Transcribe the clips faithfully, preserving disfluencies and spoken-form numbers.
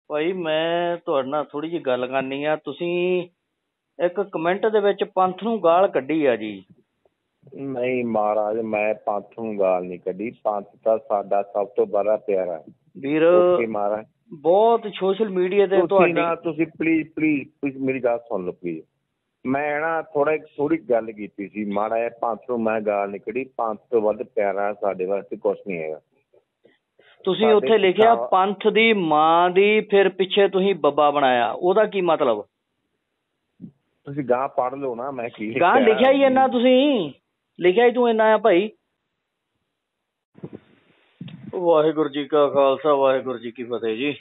ਭਾਈ ਮੈਂ ਤੁਹਾਡੇ ਨਾਲ ਥੋੜ੍ਹੀ ਜਿਹੀ ਗੱਲ ਕਰਨੀ ਆ। ਤੁਸੀਂ ਇੱਕ ਕਮੈਂਟ ਦੇ ਵਿੱਚ ਪੰਥ ਨੂੰ ਗਾਲ ਕੱਢੀ ਆ ਜੀ। ਨਹੀਂ ਮਹਾਰਾਜ, ਮੈਂ ਪੰਥ ਨੂੰ ਗਾਲ ਨਹੀਂ ਕੱਢੀ। ਪੰਥ ਤਾਂ ਸਾਡਾ ਸਭ ਤੋਂ ਬੜਾ ਪਿਆਰਾ ਹੈ ਵੀਰ। ਮਹਾਰਾਜ ਬਹੁਤ ਸੋਸ਼ਲ ਮੀਡੀਆ ਤੇ ਤੁਸੀਂ ਨਾ ਤੁਸੀਂ ਪਲੀਜ਼ ਪਲੀਜ਼ ਪਲੀਜ਼ ਮੇਰੀ ਗੱਲ ਸੁਣ ਲਓ ਪਲੀਜ਼। ਮੈਂ ਨਾ ਥੋੜਾ ਥੋੜੀ ਗੱਲ ਕੀਤੀ ਸੀ ਮਾੜਾ ਜਿਹਾ। ਪੰਥ ਨੂੰ ਮੈਂ ਗਾਲ ਨਹੀਂ ਕੱਢੀ। ਪੰਥ ਤੋਂ ਵੱਧ ਪਿਆਰਾ ਸਾਡੇ ਵਾਸਤੇ ਕੁਛ ਨਹੀਂ ਹੈਗਾ। ਤੁਸੀਂ ਉੱਥੇ ਲਿਖਿਆ ਪੰਥ ਦੀ ਮਾਂ ਦੀ, ਫਿਰ ਪਿੱਛੇ ਤੁਸੀਂ ਬੱਬਾ ਬਣਾਇਆ, ਉਹਦਾ ਕੀ ਮਤਲਬ? ਤੁਸੀਂ ਗਾਂ ਪੜ੍ਹ ਲਓ ਨਾ। ਮੈਂ ਕੀ ਗਾਂ ਲਿਖਿਆ ਹੀ ਇੰਨਾ, ਤੁਸੀਂ ਲਿਖਿਆ ਹੀ ਤੂੰ ਇੰਨਾ ਆ ਭਾਈ। ਵਾਹਿਗੁਰੂ ਜੀ ਕਾ ਖਾਲਸਾ ਵਾਹਿਗੁਰੂ ਜੀ ਕੀ ਫਤਿਹ ਜੀ।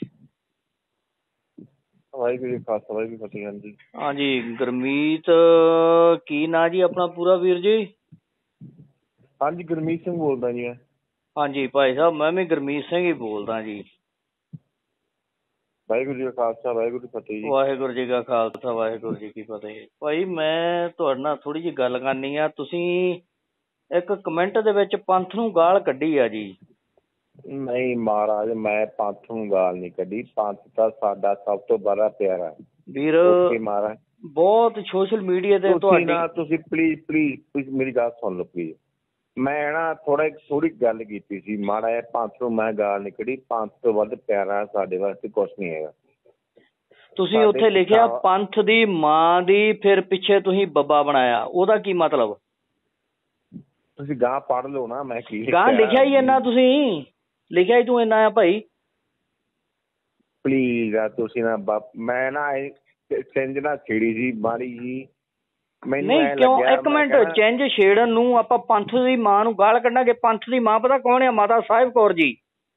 ਵਾਹਿਗੁਰੂ ਜੀ ਖਾਲਸਾ ਵਾਹਿਗੁਰੂ ਜੀ ਫਤਿਹ। ਹਾਂਜੀ ਹਾਂਜੀ ਗੁਰਮੀਤ ਕੀ ਨਾਂ ਜੀ ਆਪਣਾ ਪੂਰਾ ਵੀਰ ਜੀ? ਹਾਂਜੀ ਗੁਰਮੀਤ ਸਿੰਘ ਬੋਲਦਾ ਜੀ ਮੈਂ। ਹਾਂਜੀ ਭਾਈ ਸਾਹਿਬ ਮੈਂ ਵੀ ਗੁਰਮੀਤ ਸਿੰਘ ਹੀ ਬੋਲਦਾ ਜੀ। ਵਾਹਿਗੁਰੂ ਜੀ ਕਾ ਖਾਲਸਾ ਵਾਹਿਗੁਰੂ ਜੀ ਫਤਿਹ ਜੀ। ਵਾਹਿਗੁਰੂ ਜੀ ਕਾ ਖਾਲਸਾ ਵਾਹਿਗੁਰੂ ਜੀ ਕੀ ਫਤਿਹ। ਭਾਈ ਮੈਂ ਤੁਹਾਡੇ ਨਾਲ ਥੋੜ੍ਹੀ ਜਿਹੀ ਗੱਲ ਕਰਨੀ ਆ। ਤੁਸੀਂ ਇੱਕ ਕਮੈਂਟ ਦੇ ਵਿੱਚ ਪੰਥ ਨੂੰ ਗਾਲ ਕੱਢੀ ਆ ਜੀ। ਨਹੀਂ ਮਹਾਰਾਜ, ਮੈਂ ਪੰਥ ਨੂੰ ਗਾਲ ਨਹੀਂ ਕੱਢੀ। ਪੰਥ ਤਾਂ ਸਾਡਾ ਸਭ ਤੋਂ ਬੜਾ ਪਿਆਰਾ ਹੈ ਵੀਰ। ਮਹਾਰਾਜ ਬਹੁਤ ਸੋਸ਼ਲ ਮੀਡੀਆ ਤੇ ਤੁਸੀਂ ਨਾ ਤੁਸੀਂ ਪਲੀਜ਼ ਪਲੀਜ਼ ਪਲੀਜ਼ ਮੇਰੀ ਗੱਲ ਸੁਣ ਲਓ ਪਲੀਜ਼। ਮੈਂ ਨਾ ਥੋੜਾ ਥੋੜੀ ਗੱਲ ਕੀਤੀ ਸੀ ਮਾੜਾ ਜਿਹਾ। ਪੰਥ ਨੂੰ ਮੈਂ ਗਾਲ ਨਹੀਂ ਕੱਢੀ। ਪੰਥ ਤੋਂ ਵੱਧ ਪਿਆਰਾ ਸਾਡੇ ਵਾਸਤੇ ਕੁਛ ਨਹੀਂ ਹੈਗਾ। ਤੁਸੀਂ ਉੱਥੇ ਲਿਖਿਆ ਪੰਥ ਦੀ ਮਾਂ ਦੀ, ਫਿਰ ਪਿੱਛੇ ਤੁਸੀਂ ਬੱਬਾ ਬਣਾਇਆ, ਉਹਦਾ ਕੀ ਮਤਲਬ? ਤੁਸੀਂ ਗਾਂ ਪੜ੍ਹ ਲਓ ਨਾ। ਮੈਂ ਕੀ ਗਾਂ ਲਿਖਿਆ ਹੀ ਇੰਨਾ, ਤੁਸੀਂ ਲਿਖਿਆ ਹੀ ਤੂੰ ਇੰਨਾ ਆ ਭਾਈ। ਪਲੀਜ਼ ਆ ਤੁਸੀਂ ਨਾ। ਮੈਂ ਨਾ ਚਿੰਜ ਨਾ ਛੇੜੀ ਸੀ ਮਾੜੀ ਜੀ। ਨਹੀਂ ਕਿਉਂ? ਇੱਕ ਮਿੰਟ, ਚਿੰਜ ਛੇੜਨ ਨੂੰ ਆਪਾਂ ਪੰਥ ਦੀ ਮਾਂ ਨੂੰ ਗਾਲ ਕੱਢਾਂਗੇ? ਪੰਥ ਦੀ ਮਾਂ ਪਤਾ ਕੌਣ ਆ? ਮਾਤਾ ਸਾਹਿਬ ਕੌਰ ਜੀ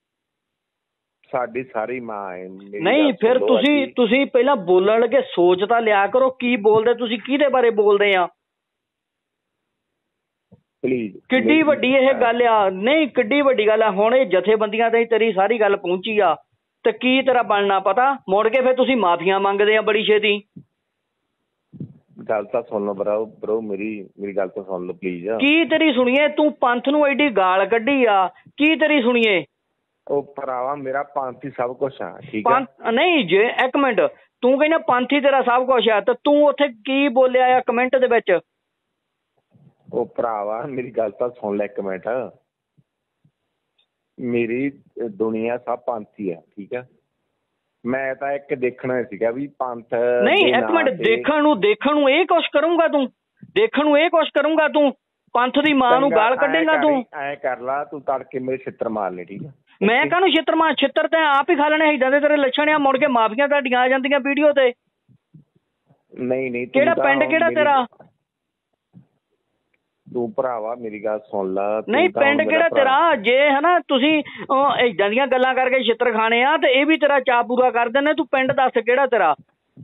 ਸਾਡੀ ਸਾਰੀ ਮਾਂ ਹੈ। ਨਹੀਂ ਫਿਰ ਤੁਸੀਂ ਤੁਸੀਂ ਪਹਿਲਾਂ ਬੋਲਣ ਲੱਗੇ ਸੋਚ ਤਾਂ ਲਿਆ ਕਰੋ। ਕੀ ਬੋਲਦੇ ਤੁਸੀਂ? ਕਿਹਦੇ ਬਾਰੇ ਬੋਲਦੇ ਆ? ਪਲੀਜ਼ ਕਿੱਡੀ ਵੱਡੀ ਇਹ ਗੱਲ ਆ? ਨਹੀਂ ਕਿੱਡੀ ਵੱਡੀ ਗੱਲ ਆ। ਹੁਣ ਇਹ ਜਥੇਬੰਦੀਆਂ ਤੇ ਤੇਰੀ ਸਾਰੀ ਗੱਲ ਪਹੁੰਚੀ ਆ ਤੇ ਕੀ ਤੇਰਾ ਬਣਨਾ ਪਤਾ? ਮੁੜ ਕੇ ਫਿਰ ਤੁਸੀਂ ਮਾਫੀਆਂ ਮੰਗਦੇ ਆ ਬੜੀ ਛੇਤੀ। ਗੱਲ ਤਾਂ ਸੁਣ ਲਓ ਬਰਾਓ ਬਰੋ ਮੇਰੀ ਮੇਰੀ ਗੱਲ ਤਾਂ ਸੁਣ ਲਓ ਪਲੀਜ਼। ਕੀ ਤੇਰੀ ਸੁਣੀਏ? ਤੂੰ ਪੰਥ ਨੂੰ ਐਡੀ ਗਾਲ ਕੱਢੀ ਆ, ਕੀ ਤੇਰੀ ਸੁਣੀਏ? ਉਹ ਭਰਾਵਾ ਮੇਰਾ ਪੰਥ ਹੀ ਸਭ ਕੁਛ ਆ। ਠੀਕ ਆ। ਨਹੀਂ ਜੇ ਇੱਕ ਮਿੰਟ, ਤੂੰ ਕਹਿੰਦਾ ਪੰਥ ਹੀ ਤੇਰਾ ਸਭ ਕੁਛ ਆ ਤੇ ਤੂੰ ਉੱਥੇ ਕੀ ਬੋਲਿਆ ਆ ਕਮੈਂਟ ਦੇ ਵਿੱਚ? ਉਹ ਭਰਾਵਾ ਮੇਰੀ ਗੱਲ ਤਾਂ ਸੁਣ ਲੈ ਇੱਕ ਮਿੰਟ। ਮੇਰੀ ਦੁਨੀਆ ਸਭ ਪੰਥ ਹੀ ਆ। ਠੀਕ ਆ। ਮੈਂ ਤਾਂ ਇੱਕ ਦੇਖਣਾ ਸੀਗਾ ਵੀ ਪੰਥ। ਨਹੀਂ ਇੱਕ ਮਿੰਟ, ਦੇਖਣ ਨੂੰ ਦੇਖਣ ਨੂੰ ਇਹ ਕੁਛ ਕਰੂੰਗਾ ਤੂੰ? ਦੇਖਣ ਨੂੰ ਇਹ ਕੁਛ ਕਰੂੰਗਾ ਤੂੰ? ਪੰਥ ਦੀ ਮਾਂ ਨੂੰ ਗਾਲ ਕੱਢੇਗਾ ਤੂੰ? ਐਂ ਕਰ ਲਾ ਤੂੰ ਤੜਕੇ ਮੇਰੇ ਛਿੱਤਰ ਮਾਰ ਲੈ। ਠੀਕ ਆ। ਮੈਂ ਕਾਹਨੂੰ ਛਿੱਤਰ ਮਾਰ? ਛਿੱਤਰ ਤੇ ਆਪ ਹੀ ਖਾ ਲੈਣੇ। ਏਦਾਂ ਦੇ ਤੇਰੇ ਲੱਛਣ ਆ। ਮੁੜ ਕੇ ਮਾਫੀਆਂ ਤੁਹਾਡੀਆਂ ਆ ਜਾਂਦੀਆਂ ਵੀਡੀਓ ਤੇ। ਨਹੀਂ ਨਹੀਂ ਕਿਹੜਾ ਪਿੰਡ ਕਿਹੜਾ ਤੇਰਾ? ਤੂੰ ਭਰਾਵਾ ਮੇਰੀ ਗੱਲ ਸੁਣ ਲਾ। ਨਹੀਂ ਪਿੰਡ ਕਿਹੜਾ ਤੇਰਾ? ਜੇ ਹਨਾ ਤੁਸੀਂ ਏਦਾਂ ਦੀਆਂ ਗੱਲਾਂ ਕਰਕੇ ਛਿੱਤਰ ਖਾਣੇ ਆ ਤੇ ਇਹ ਵੀ ਤੇਰਾ ਚਾਅ ਪੂਰਾ ਕਰ ਦਿੰਦੇ। ਤੂੰ ਪਿੰਡ ਦੱਸ ਕਿਹੜਾ ਤੇਰਾ?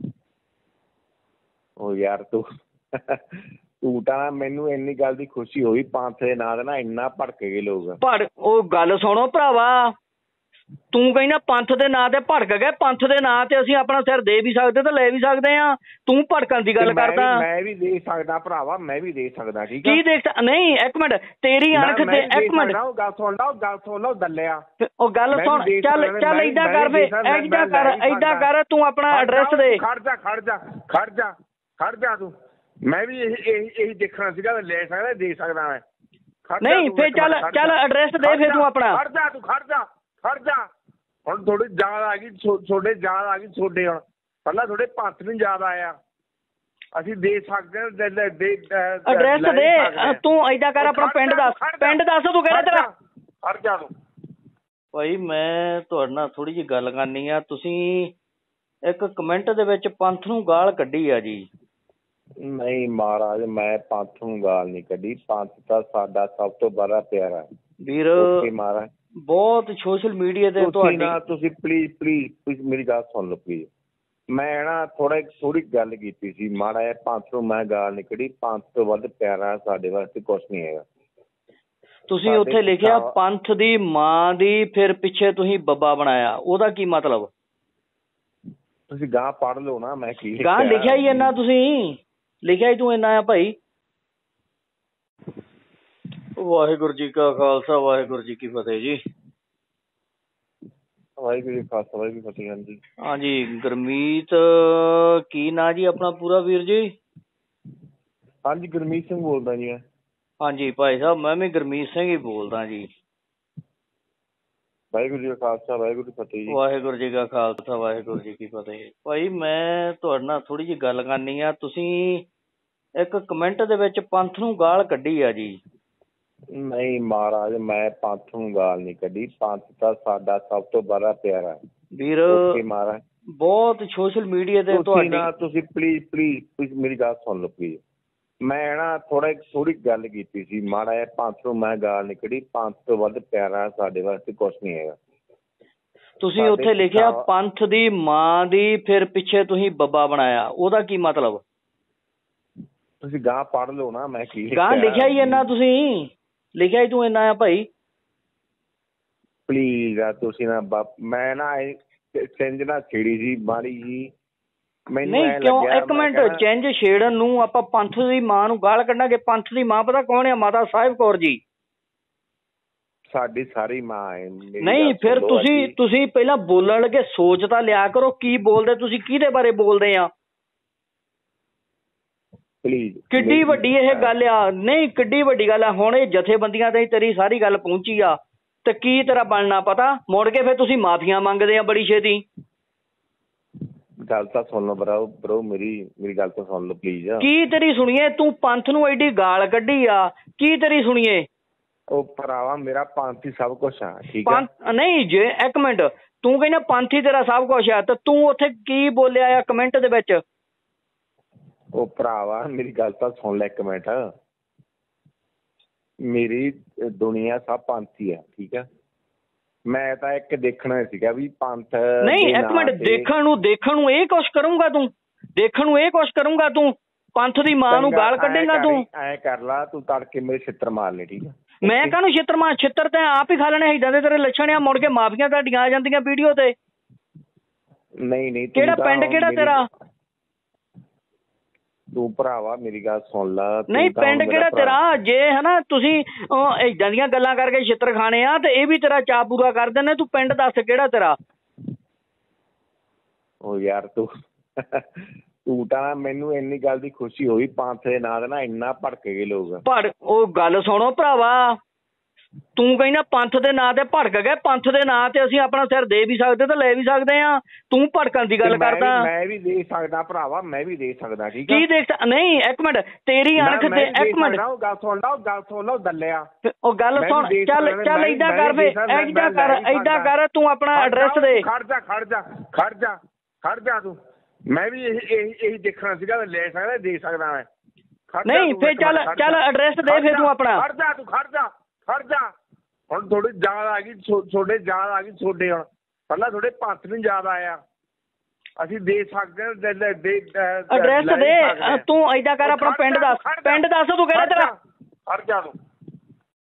ਉਹ ਯਾਰ ਤੂੰ ਤੂੰ ਤਾਂ ਮੈਨੂੰ ਇੰਨੀ ਗੱਲ ਦੀ ਖੁਸ਼ੀ ਹੋਈ ਪੰਥ ਦੇ ਨਾਂ ਤੇ ਨਾ ਇੰਨਾ ਭੜਕ ਗਏ ਲੋਕ। ਭੜ ਉਹ ਗੱਲ ਸੁਣੋ ਭਰਾਵਾ, ਤੂੰ ਕਹਿੰਦਾ ਪੰਥ ਦੇ ਨਾਂ ਤੇ ਭੜਕ ਗਏ। ਪੰਥ ਦੇ ਨਾਂ ਤੇ ਅਸੀਂ ਆਪਣਾ ਸਿਰ ਦੇ ਵੀ ਸਕਦੇ ਤੇ ਲੈ ਵੀ ਸਕਦੇ ਆ। ਤੂੰ ਭੜਕਣ ਦੀ ਗੱਲ ਕਰਦਾ। ਮੈਂ ਵੀ ਦੇ ਸਕਦਾ ਭਰਾਵਾ, ਮੈਂ ਵੀ ਦੇ ਸਕਦਾ। ਠੀਕ ਆ। ਕੀ ਦੇਖ? ਨਹੀਂ ਇੱਕ ਮਿੰਟ, ਤੇਰੀ ਅਣਖ ਤੇ ਇੱਕ ਮਿੰਟ ਗੱਲ ਸੁਣ ਲਓ ਗੱਲ ਸੁਣ ਲਓ ਦੱਲਿਆ। ਉਹ ਗੱਲ ਸੁਣ। ਚੱਲ ਚੱਲ ਏਦਾਂ ਕਰ ਫੇ, ਏਦਾਂ ਕਰ ਏਦਾਂ ਕਰ ਤੂੰ ਆਪਣਾ ਐਡਰੈਸ ਦੇ। ਖੜ ਜਾ ਖੜ ਜਾ ਖੜ ਜਾ ਖੜ ਜਾ ਤੂੰ। ਮੈਂ ਵੀ ਇਹੀ ਇਹੀ ਦੇਖਣਾ ਸੀਗਾ। ਲੈ ਸਕਦਾ ਦੇ ਸਕਦਾ ਮੈਂ। ਨਹੀਂ ਫੇਰ ਚੱਲ ਚੱਲ ਐਡਰੈਸ ਦੇ ਫੇਰ ਤੂੰ ਆਪਣਾ। ਖੜ ਜਾ ਤੂੰ ਖੜ ਜਾ ਖੜ ਜਾ। ਹੁਣ ਥੋੜੀ ਯਾਦ ਆ ਗਈ ਤੁਹਾਡੇ, ਯਾਦ ਆ ਗਈ ਤੁਹਾਡੇ। ਹੁਣ ਪਹਿਲਾਂ ਤੁਹਾਡੇ ਪੰਥ ਨੂੰ ਯਾਦ ਆਇਆ। ਅਸੀਂ ਦੇ ਸਕਦੇ ਹਾਂ ਐਡਰੈਸ ਦੇ। ਤੂੰ ਏਦਾਂ ਕਰ ਆਪਣਾ ਪਿੰਡ ਦੱਸ। ਪਿੰਡ ਦੱਸ ਤੂੰ ਕਿਹੜਾ ਤੇਰਾ? ਖੜ ਜਾ ਤੂੰ। ਭਾਈ ਮੈਂ ਤੁਹਾਡੇ ਨਾਲ ਥੋੜ੍ਹੀ ਜਿਹੀ ਗੱਲ ਕਰਨੀ ਆ। ਤੁਸੀਂ ਇੱਕ ਕਮੈਂਟ ਦੇ ਵਿੱਚ ਪੰਥ ਨੂੰ ਗਾਲ ਕੱਢੀ ਆ ਜੀ। ਨਹੀਂ ਮਹਾਰਾਜ, ਮੈਂ ਪੰਥ ਨੂੰ ਗਾਲ ਨਹੀਂ ਕੱਢੀ। ਪੰਥ ਤਾਂ ਸਾਡਾ ਸਭ ਤੋਂ ਬੜਾ ਪਿਆਰਾ ਹੈ ਵੀਰ। ਮਹਾਰਾਜ ਬਹੁਤ ਸੋਸ਼ਲ ਮੀਡੀਆ ਤੇ ਤੁਸੀਂ ਨਾ ਤੁਸੀਂ ਪਲੀਜ਼ ਪਲੀਜ਼ ਪਲੀਜ਼ ਮੇਰੀ ਗੱਲ ਸੁਣ ਲਓ ਪਲੀਜ਼। ਮੈਂ ਨਾ ਥੋੜਾ ਥੋੜੀ ਗੱਲ ਕੀਤੀ ਸੀ ਮਾੜਾ ਜਿਹਾ। ਪੰਥ ਨੂੰ ਮੈਂ ਗਾਲ ਨਹੀਂ ਕੱਢੀ। ਪੰਥ ਤੋਂ ਵੱਧ ਪਿਆਰਾ ਸਾਡੇ ਵਾਸਤੇ ਕੁਛ ਨਹੀਂ ਹੈਗਾ। ਤੁਸੀਂ ਉੱਥੇ ਲਿਖਿਆ ਪੰਥ ਦੀ ਮਾਂ ਦੀ, ਫਿਰ ਪਿੱਛੇ ਤੁਸੀਂ ਬੱਬਾ ਬਣਾਇਆ, ਉਹਦਾ ਕੀ ਮਤਲਬ? ਤੁਸੀਂ ਗਾਂ ਪੜ੍ਹ ਲਓ ਨਾ। ਮੈਂ ਕੀ ਗਾਂ ਲਿਖਿਆ ਹੀ ਇੰਨਾ, ਤੁਸੀਂ ਲਿਖਿਆ ਹੀ ਤੂੰ ਇੰਨਾ ਆ ਭਾਈ। ਵਾਹਿਗੁਰੂ ਜੀ ਕਾ ਖਾਲਸਾ ਵਾਹਿਗੁਰੂ ਜੀ ਕੀ ਫਤਿਹ ਜੀ। ਵਾਹਿਗੁਰੂ ਜੀ ਖਾਲਸਾ ਵਾਹਿਗੁਰੂ ਫਤਿਹ। ਹਾਂਜੀ ਹਾਂਜੀ ਗੁਰਮੀਤ ਕੀ ਨਾਂ ਜੀ ਆਪਣਾ ਪੂਰਾ ਵੀਰ ਜੀ? ਹਾਂਜੀ ਗੁਰਮੀਤ ਸਿੰਘ ਬੋਲਦਾ ਜੀ ਮੈਂ। ਹਾਂਜੀ ਭਾਈ ਸਾਹਿਬ ਮੈਂ ਵੀ ਗੁਰਮੀਤ ਸਿੰਘ ਹੀ ਬੋਲਦਾ ਜੀ। ਵਾਹਿਗੁਰੂ ਜੀ ਕਾ ਖਾਲਸਾ ਵਾਹਿਗੁਰੂ ਜੀ ਫਤਿਹ ਜੀ। ਵਾਹਿਗੁਰੂ ਜੀ ਕਾ ਖਾਲਸਾ ਵਾਹਿਗੁਰੂ ਜੀ ਕੀ ਫਤਿਹ। ਭਾਈ ਮੈਂ ਤੁਹਾਡੇ ਨਾਲ ਥੋੜ੍ਹੀ ਜਿਹੀ ਗੱਲ ਕਰਨੀ ਆ। ਤੁਸੀਂ ਇੱਕ ਕਮੈਂਟ ਦੇ ਵਿੱਚ ਪੰਥ ਨੂੰ ਗਾਲ ਕੱਢੀ ਆ ਜੀ। ਨਹੀਂ ਮਹਾਰਾਜ ਮੈਂ ਪੰਥ ਨੂੰ ਗਾਲ ਨਹੀਂ ਕੱਢੀ। ਪੰਥ ਤਾਂ ਸਾਡਾ ਸਭ ਤੋਂ ਬੜਾ ਪਿਆਰਾ ਵੀਰ ਮਹਾਰਾਜ। ਬਹੁਤ ਸੋਸ਼ਲ ਮੀਡੀਆ ਤੇ ਤੁਸੀਂ ਨਾ ਤੁਸੀਂ ਪਲੀਜ਼ ਪਲੀਜ਼ ਪਲੀਜ਼ ਮੇਰੀ ਗੱਲ ਸੁਣ ਲਓ ਪਲੀਜ਼। ਮੈਂ ਨਾ ਥੋੜਾ ਥੋੜੀ ਗੱਲ ਕੀਤੀ ਸੀ ਮਾੜਾ ਜਿਹਾ। ਪੰਥ ਨੂੰ ਮੈਂ ਗਾਲ ਨਹੀਂ ਕੱਢੀ। ਪੰਥ ਤੋਂ ਵੱਧ ਪਿਆਰਾ ਸਾਡੇ ਵਾਸਤੇ ਕੁਛ ਨਹੀਂ ਹੈਗਾ। ਤੁਸੀਂ ਉੱਥੇ ਲਿਖਿਆ ਪੰਥ ਦੀ ਮਾਂ ਦੀ, ਫਿਰ ਪਿੱਛੇ ਤੁਸੀਂ ਬੱਬਾ ਬਣਾਇਆ, ਉਹਦਾ ਕੀ ਮਤਲਬ? ਤੁਸੀਂ ਗਾਂ ਪੜ੍ਹ ਲਓ ਨਾ। ਮੈਂ ਕੀ ਗਾਂ ਲਿਖਿਆ ਹੀ ਇੰਨਾ, ਤੁਸੀਂ ਲਿਖਿਆ ਹੀ ਤੂੰ ਇੰਨਾ ਆ ਭਾਈ। ਪਲੀਜ਼ ਆ ਤੁਸੀਂ ਨਾ ਮੈਂ ਨਾ ਚਿੰਜ ਨਾ ਛੇੜੀ ਸੀ ਮਾੜੀ ਜੀ। ਨਹੀਂ ਕਿਉਂ ਇੱਕ ਮਿੰਟ, ਚਿੰਜ ਛੇੜਨ ਨੂੰ ਆਪਾਂ ਪੰਥ ਦੀ ਮਾਂ ਨੂੰ ਗਾਲ ਕੱਢਾਂਗੇ? ਪੰਥ ਦੀ ਮਾਂ ਪਤਾ ਕੌਣ ਆ? ਮਾਤਾ ਸਾਹਿਬ ਕੌਰ ਜੀ ਸਾਡੀ ਸਾਰੀ ਮਾਂ ਹੈ। ਨਹੀਂ ਫਿਰ ਤੁਸੀਂ ਤੁਸੀਂ ਪਹਿਲਾਂ ਬੋਲਣ ਲੱਗੇ ਸੋਚ ਤਾਂ ਲਿਆ ਕਰੋ। ਕੀ ਬੋਲਦੇ ਤੁਸੀਂ? ਕਿਹਦੇ ਬਾਰੇ ਬੋਲਦੇ ਆ? ਪਲੀਜ਼ ਕਿੱਡੀ ਵੱਡੀ ਇਹ ਗੱਲ ਆ? ਨਹੀਂ ਕਿੱਡੀ ਵੱਡੀ ਗੱਲ ਆ। ਹੁਣ ਇਹ ਜਥੇਬੰਦੀਆਂ ਤੇ ਤੇਰੀ ਸਾਰੀ ਗੱਲ ਪਹੁੰਚੀ ਆ ਤੇ ਕੀ ਤੇਰਾ ਬਣਨਾ ਪਤਾ? ਮੁੜ ਕੇ ਫਿਰ ਤੁਸੀਂ ਮਾਫੀਆਂ ਮੰਗਦੇ ਆ ਬੜੀ ਛੇਤੀ। ਗੱਲ ਤਾਂ ਸੁਣ ਲਓ ਬਰੋ ਬਰੋ ਮੇਰੀ ਮੇਰੀ ਗੱਲ ਤਾਂ ਸੁਣ ਲਓ ਪਲੀਜ਼। ਕੀ ਤੇਰੀ ਸੁਣੀਏ? ਤੂੰ ਪੰਥ ਨੂੰ ਐਡੀ ਗਾਲ ਕੱਢੀ ਆ, ਕੀ ਤੇਰੀ ਸੁਣੀਏ? ਉਹ ਭਰਾਵਾ ਮੇਰਾ ਪੰਥ ਹੀ ਸਭ ਕੁਛ ਆ। ਠੀਕ ਆ ਨਹੀਂ ਜੇ ਇੱਕ ਮਿੰਟ ਤੂੰ ਕਹਿੰਦਾ ਪੰਥ ਹੀ ਤੇਰਾ ਸਭ ਕੁਛ ਆ ਤੇ ਤੂੰ ਉੱਥੇ ਕੀ ਬੋਲਿਆ ਆ ਕਮੈਂਟ ਦੇ ਵਿੱਚ? ਉਹ ਭਰਾਵਾ ਮੇਰੀ ਗੱਲ ਤਾਂ ਸੁਣ ਲੈ ਇੱਕ ਮਿੰਟ। ਮੇਰੀ ਦੁਨੀਆ ਸਭ ਪੰਥ ਹੀ ਆ। ਠੀਕ ਆ ਮੈਂ ਤਾਂ ਇੱਕ ਦੇਖਣਾ ਸੀਗਾ ਵੀ ਪੰਥ। ਨਹੀਂ ਇੱਕ ਮਿੰਟ, ਦੇਖਣ ਨੂੰ ਦੇਖਣ ਨੂੰ ਇਹ ਕੁਛ ਕਰੂੰਗਾ ਤੂੰ? ਦੇਖਣ ਨੂੰ ਇਹ ਕੁਛ ਕਰੂੰਗਾ ਤੂੰ? ਪੰਥ ਦੀ ਮਾਂ ਨੂੰ ਗਾਲ ਕੱਢੇਗਾ ਤੂੰ? ਐ ਕਰ ਲਾ ਤੂੰ ਤੜਕੇ ਮੇਰੇ ਛਿੱਤਰ ਮਾਰ ਲੈ। ਠੀਕ ਆ ਮੈਂ ਕਾਹਨੂੰ ਛਿੱਤਰ ਮਾਰ? ਛਿੱਤਰ ਤੇ ਆਪ ਹੀ ਖਾ ਲੈਣੇ। ਏਦਾਂ ਦੇ ਤੇਰੇ ਲੱਛਣ ਆ। ਮੁੜ ਕੇ ਮਾਫੀਆਂ ਤੁਹਾਡੀਆਂ ਆ ਜਾਂਦੀਆਂ ਵੀਡੀਓ ਤੇ। ਨਹੀਂ ਨਹੀਂ ਕਿਹੜਾ ਪਿੰਡ ਕਿਹੜਾ ਤੇਰਾ? ਤੂੰ ਭਰਾਵਾ ਮੇਰੀ ਗੱਲ ਸੁਣ ਲਾ। ਨਹੀਂ ਪਿੰਡ ਕਿਹੜਾ ਤੇਰਾ? ਜੇ ਹਨਾ ਤੁਸੀਂ ਏਦਾਂ ਦੀਆਂ ਗੱਲਾਂ ਕਰਕੇ ਛਿੱਤਰ ਖਾਣੇ ਆ ਤੇ ਇਹ ਵੀ ਤੇਰਾ ਚਾਅ ਪੂਰਾ ਕਰ ਦਿੰਦੇ। ਤੂੰ ਪਿੰਡ ਦੱਸ ਕਿਹੜਾ ਤੇਰਾ? ਉਹ ਯਾਰ ਤੂੰ ਤੂੰ ਤਾਂ ਮੈਨੂੰ ਇੰਨੀ ਗੱਲ ਦੀ ਖੁਸ਼ੀ ਹੋਈ ਪੰਥ ਦੇ ਨਾਂ ਤੇ ਨਾ ਇੰਨਾ ਭੜਕ ਗਏ ਲੋਕ। ਭੜ ਉਹ ਗੱਲ ਸੁਣੋ ਭਰਾਵਾ, ਤੂੰ ਕਹਿੰਦਾ ਪੰਥ ਦੇ ਨਾਂ ਤੇ ਭੜਕ ਗਏ। ਪੰਥ ਦੇ ਨਾਂ ਤੇ ਅਸੀਂ ਆਪਣਾ ਸਿਰ ਦੇ ਵੀ ਸਕਦੇ ਤੇ ਲੈ ਵੀ ਸਕਦੇ ਆ। ਤੂੰ ਭੜਕਣ ਦੀ ਗੱਲ ਕਰਦਾ। ਮੈਂ ਵੀ ਦੇ ਸਕਦਾ ਭਰਾਵਾ, ਮੈਂ ਵੀ ਦੇ ਸਕਦਾ। ਠੀਕ ਆ ਕੀ ਦੇਖ? ਨਹੀਂ ਇੱਕ ਮਿੰਟ, ਤੇਰੀ ਅਣਖ ਤੇ ਇੱਕ ਮਿੰਟ ਗੱਲ ਸੁਣ ਲਾ ਗੱਲ ਸੁਣ ਲਾ ਦੱਲਿਆ। ਉਹ ਗੱਲ ਸੁਣ। ਚੱਲ ਚੱਲ ਏਦਾਂ ਕਰ ਫੇ ਏਦਾਂ ਕਰ ਏਦਾਂ ਕਰ ਤੂੰ ਆਪਣਾ ਐਡਰੈਸ ਦੇ। ਖੜ ਜਾ ਖੜ ਜਾ ਖੜ ਜਾ ਖੜ ਜਾ ਤੂੰ। ਮੈਂ ਵੀ ਇਹੀ ਇਹੀ ਦੇਖਣਾ ਸੀਗਾ ਲੈ ਸਕਦਾ ਦੇ ਸਕਦਾ ਮੈਂ। ਨਹੀਂ ਫੇਰ ਚੱਲ ਚੱਲ ਐਡਰੈਸ ਦੇ ਫੇਰ ਤੂੰ ਆਪਣਾ। ਖੜ ਜਾ ਤੂੰ ਖੜ ਜਾ ਖੜ ਜਾ। ਹੁਣ ਥੋੜੀ ਯਾਦ ਆ ਗਈ ਤੁਹਾਡੇ ਯਾਦ ਆ ਗਈ ਤੁਹਾਡੇ। ਹੁਣ ਪਹਿਲਾਂ ਤੁਹਾਡੇ ਪੰਥ ਨੂੰ ਯਾਦ ਆਇਆ। ਅਸੀਂ ਦੇ ਸਕਦੇ ਹਾਂ ਐਡਰੈਸ ਦੇ। ਤੂੰ ਏਦਾਂ ਕਰ ਆਪਣਾ ਪਿੰਡ ਦੱਸ। ਪਿੰਡ ਦੱਸ ਤੂੰ ਕਿਹੜਾ ਤੇਰਾ? ਖੜ ਜਾ ਤੂੰ।